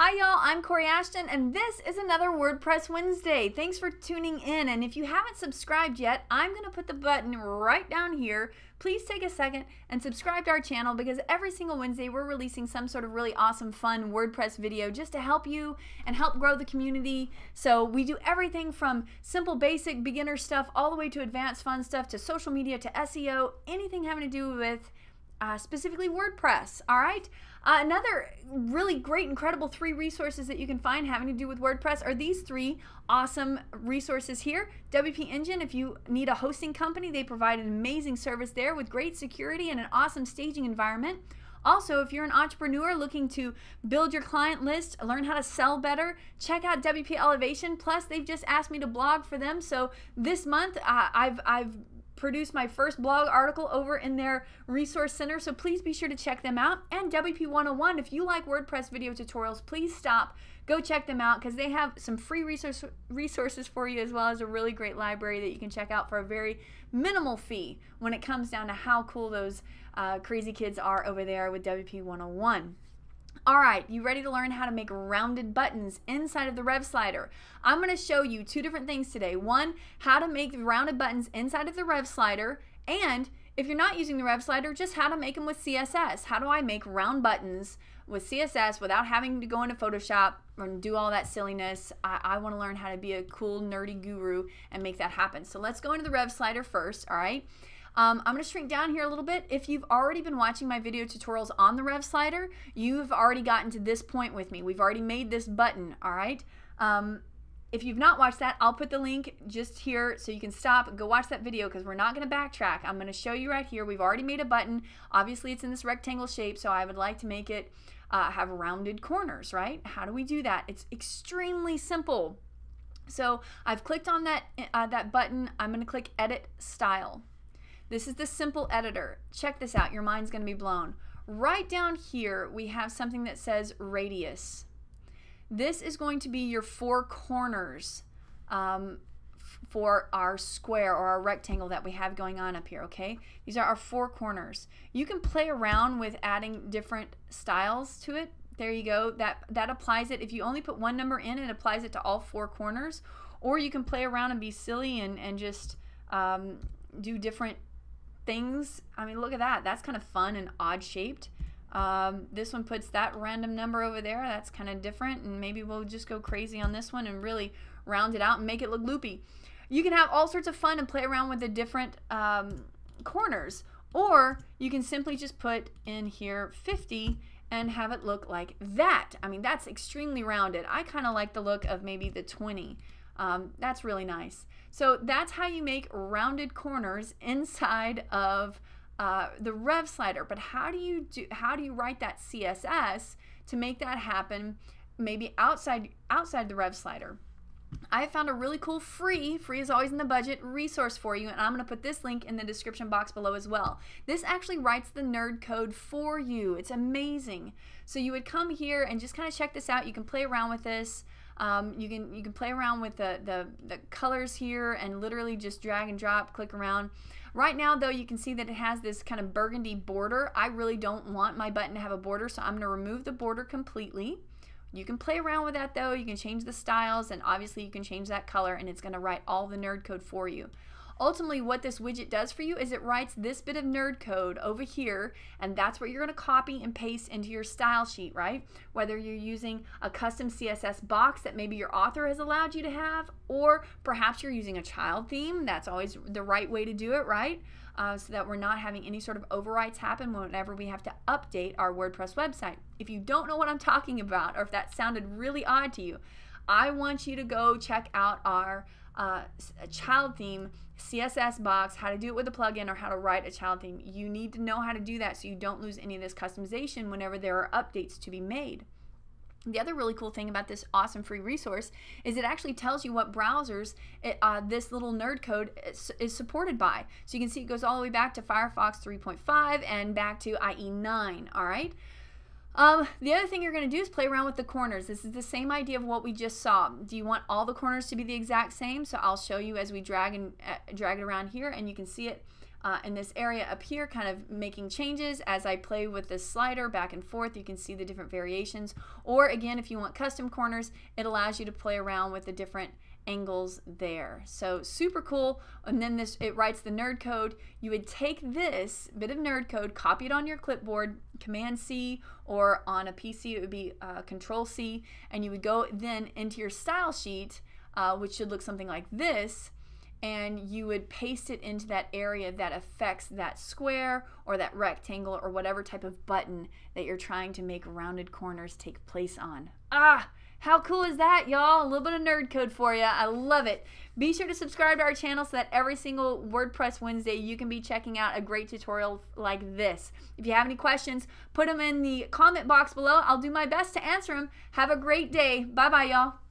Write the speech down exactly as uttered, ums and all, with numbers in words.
Hi y'all, I'm Corey Ashton and this is another WordPress Wednesday. Thanks for tuning in, and if you haven't subscribed yet, I'm going to put the button right down here. Please take a second and subscribe to our channel because every single Wednesday we're releasing some sort of really awesome fun WordPress video just to help you and help grow the community. So we do everything from simple basic beginner stuff all the way to advanced fun stuff to social media to S E O, anything having to do with Uh, specifically WordPress, all right? Uh, another really great, incredible three resources that you can find having to do with WordPress are these three awesome resources here. W P Engine, if you need a hosting company, they provide an amazing service there with great security and an awesome staging environment. Also, if you're an entrepreneur looking to build your client list, learn how to sell better, check out W P Elevation. Plus, they've just asked me to blog for them. So this month, uh, I've, I've produced my first blog article over in their resource center, so please be sure to check them out. And W P one oh one, if you like WordPress video tutorials, please stop, go check them out because they have some free resource, resources for you as well as a really great library that you can check out for a very minimal fee when it comes down to how cool those uh, crazy kids are over there with W P one oh one. Alright, you ready to learn how to make rounded buttons inside of the Rev Slider? I'm going to show you two different things today. One, how to make rounded buttons inside of the Rev Slider, and if you're not using the Rev Slider, just how to make them with C S S. How do I make round buttons with C S S without having to go into Photoshop and do all that silliness? I, I want to learn how to be a cool, nerdy guru and make that happen. So let's go into the Rev Slider first, alright? Um, I'm going to shrink down here a little bit. If you've already been watching my video tutorials on the Rev Slider, you've already gotten to this point with me. We've already made this button, all right? Um, if you've not watched that, I'll put the link just here so you can stop and go watch that video because we're not going to backtrack. I'm going to show you right here. We've already made a button. Obviously, it's in this rectangle shape, so I would like to make it uh, have rounded corners, right? How do we do that? It's extremely simple. So I've clicked on that, uh, that button. I'm going to click Edit Style. This is the simple editor. Check this out. Your mind's going to be blown. Right down here, we have something that says radius. This is going to be your four corners um, for our square or our rectangle that we have going on up here, okay? These are our four corners. You can play around with adding different styles to it. There you go. That, that applies it. If you only put one number in, it applies it to all four corners. Or you can play around and be silly and, and just um, do different things. I mean, look at that. That's kind of fun and odd shaped. Um, this one puts that random number over there. That's kind of different, and maybe we'll just go crazy on this one and really round it out and make it look loopy. You can have all sorts of fun and play around with the different um, corners, or you can simply just put in here fifty and have it look like that. I mean, that's extremely rounded. I kind of like the look of maybe the twenty. Um, that's really nice. So that's how you make rounded corners inside of uh, the Rev Slider. But how do you do? How do you write that C S S to make that happen? Maybe outside outside the Rev Slider. I found a really cool free, free is always in the budget, resource for you, and I'm going to put this link in the description box below as well. This actually writes the nerd code for you. It's amazing. So you would come here and just kind of check this out. You can play around with this. Um, you can you can play around with the, the, the colors here and literally just drag and drop, click around. Right now, though, you can see that it has this kind of burgundy border. I really don't want my button to have a border, so I'm going to remove the border completely. You can play around with that, though. You can change the styles, and obviously you can change that color, and it's going to write all the nerd code for you. Ultimately, what this widget does for you is it writes this bit of nerd code over here, and that's what you're going to copy and paste into your style sheet, right? Whether you're using a custom C S S box that maybe your author has allowed you to have, or perhaps you're using a child theme. That's always the right way to do it, right? Uh, so that we're not having any sort of overwrites happen whenever we have to update our WordPress website. If you don't know what I'm talking about, or if that sounded really odd to you, I want you to go check out our uh, child theme C S S box, how to do it with a plugin, or how to write a child theme. You need to know how to do that so you don't lose any of this customization whenever there are updates to be made. The other really cool thing about this awesome free resource is it actually tells you what browsers it, uh, this little nerd code is, is supported by. So you can see it goes all the way back to Firefox three point five and back to I E nine, all right? Um, the other thing you're going to do is play around with the corners. This is the same idea of what we just saw. Do you want all the corners to be the exact same? So I'll show you as we drag and uh, drag it around here, and you can see it uh, in this area up here, kind of making changes as I play with this slider back and forth. You can see the different variations. Or again, if you want custom corners, it allows you to play around with the different angles there. So super cool. And then this, it writes the nerd code. You would take this bit of nerd code, copy it on your clipboard, Command C, or on a P C it would be uh, Control C, and you would go then into your style sheet, uh, which should look something like this, and you would paste it into that area that affects that square or that rectangle or whatever type of button that you're trying to make rounded corners take place on. Ah! How cool is that, y'all? A little bit of nerd code for you. I love it. Be sure to subscribe to our channel so that every single WordPress Wednesday you can be checking out a great tutorial like this. If you have any questions, put them in the comment box below. I'll do my best to answer them. Have a great day. Bye-bye, y'all.